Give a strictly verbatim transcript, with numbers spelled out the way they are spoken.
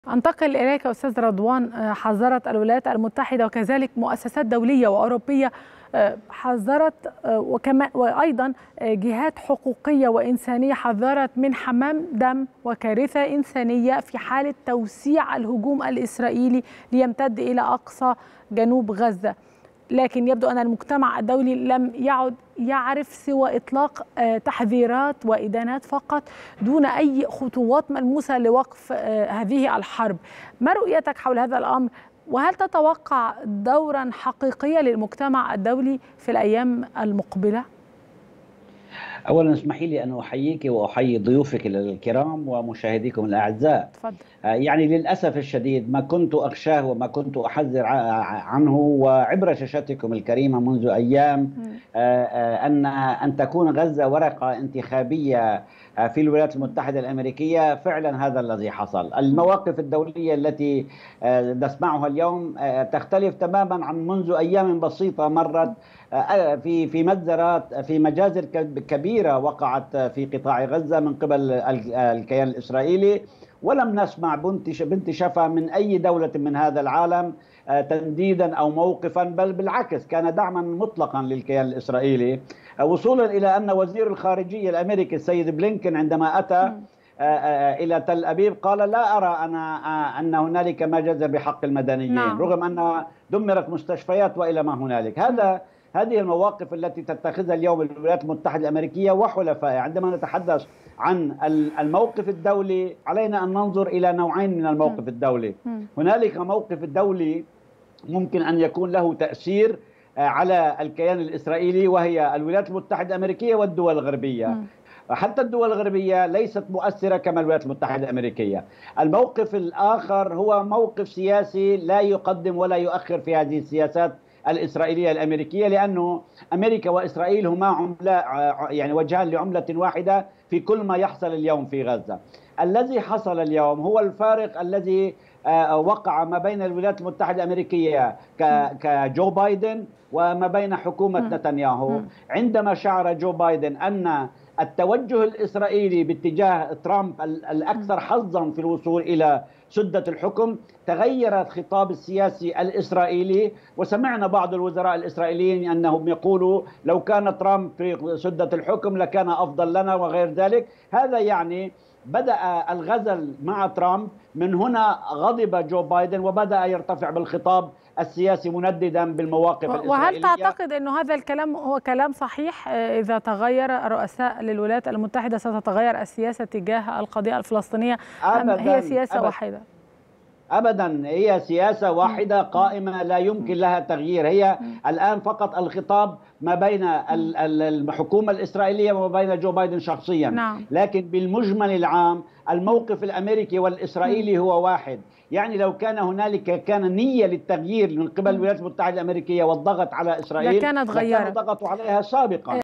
أنتقل إليك أستاذ رضوان. حذرت الولايات المتحدة وكذلك مؤسسات دولية وأوروبية، حذرت وكما وأيضا جهات حقوقية وإنسانية حذرت من حمام دم وكارثة إنسانية في حالة توسيع الهجوم الإسرائيلي ليمتد إلى أقصى جنوب غزة. لكن يبدو أن المجتمع الدولي لم يعد يعرف سوى إطلاق تحذيرات وإدانات فقط دون أي خطوات ملموسة لوقف هذه الحرب. ما رؤيتك حول هذا الأمر؟ وهل تتوقع دورا حقيقيا للمجتمع الدولي في الأيام المقبلة؟ أولا اسمحي لي أن أحييك وأحيي ضيوفك الكرام ومشاهديكم الأعزاء. تفضل. يعني للأسف الشديد ما كنت أخشاه وما كنت أحذر عنه وعبر شاشتكم الكريمة منذ أيام أن أن تكون غزة ورقة انتخابية في الولايات المتحدة الأمريكية. فعلا هذا الذي حصل. المواقف الدولية التي نسمعها اليوم تختلف تماما عن منذ أيام بسيطة مرت في في مجزرات في مجازر كبيرة وقعت في قطاع غزة من قبل الكيان الإسرائيلي، ولم نسمع بنت شفا من أي دولة من هذا العالم تنديدا أو موقفا، بل بالعكس كان دعما مطلقا للكيان الإسرائيلي، وصولا إلى أن وزير الخارجية الأمريكي السيد بلينكن عندما أتى إلى تل أبيب قال لا أرى أنا أن هنالك ما جزر بحق المدنيين، نعم. رغم أن دمرت مستشفيات وإلى ما هنالك. هذا هذه المواقف التي تتخذها اليوم الولايات المتحدة الأمريكية وحلفائها. عندما نتحدث عن الموقف الدولي علينا أن ننظر إلى نوعين من الموقف الدولي. هنالك موقف الدولي ممكن أن يكون له تأثير على الكيان الإسرائيلي وهي الولايات المتحدة الأمريكية والدول الغربية. حتى الدول الغربية ليست مؤثرة كما الولايات المتحدة الأمريكية. الموقف الآخر هو موقف سياسي لا يقدم ولا يؤخر في هذه السياسات الإسرائيلية الأمريكية، لأنه أمريكا وإسرائيل هما عملة يعني وجهان لعملة واحدة في كل ما يحصل اليوم في غزة. الذي حصل اليوم هو الفارق الذي وقع ما بين الولايات المتحدة الأمريكية كجو بايدن وما بين حكومة نتنياهو. عندما شعر جو بايدن أن التوجه الإسرائيلي باتجاه ترامب الأكثر حظا في الوصول إلى سدة الحكم، تغير الخطاب السياسي الإسرائيلي، وسمعنا بعض الوزراء الإسرائيليين أنهم يقولوا لو كان ترامب في سدة الحكم لكان أفضل لنا وغير ذلك. هذا يعني بدأ الغزل مع ترامب. من هنا غضب جو بايدن وبدأ يرتفع بالخطاب السياسي منددا بالمواقف الإسرائيلية. وهل تعتقد أنه هذا الكلام هو كلام صحيح؟ إذا تغير الرؤساء للولايات المتحدة ستتغير السياسة تجاه القضية الفلسطينية أم هي سياسة أبداً واحدة؟ أبدا، هي سياسة واحدة قائمة لا يمكن لها تغيير. هي الآن فقط الخطاب ما بين الحكومة الإسرائيلية وما بين جو بايدن شخصيا، نعم. لكن بالمجمل العام الموقف الأمريكي والإسرائيلي هو واحد. يعني لو كان هنالك كان نية للتغيير من قبل الولايات المتحدة الأمريكية والضغط على إسرائيل لكانت غيرت، لكانوا ضغطوا عليها سابقا.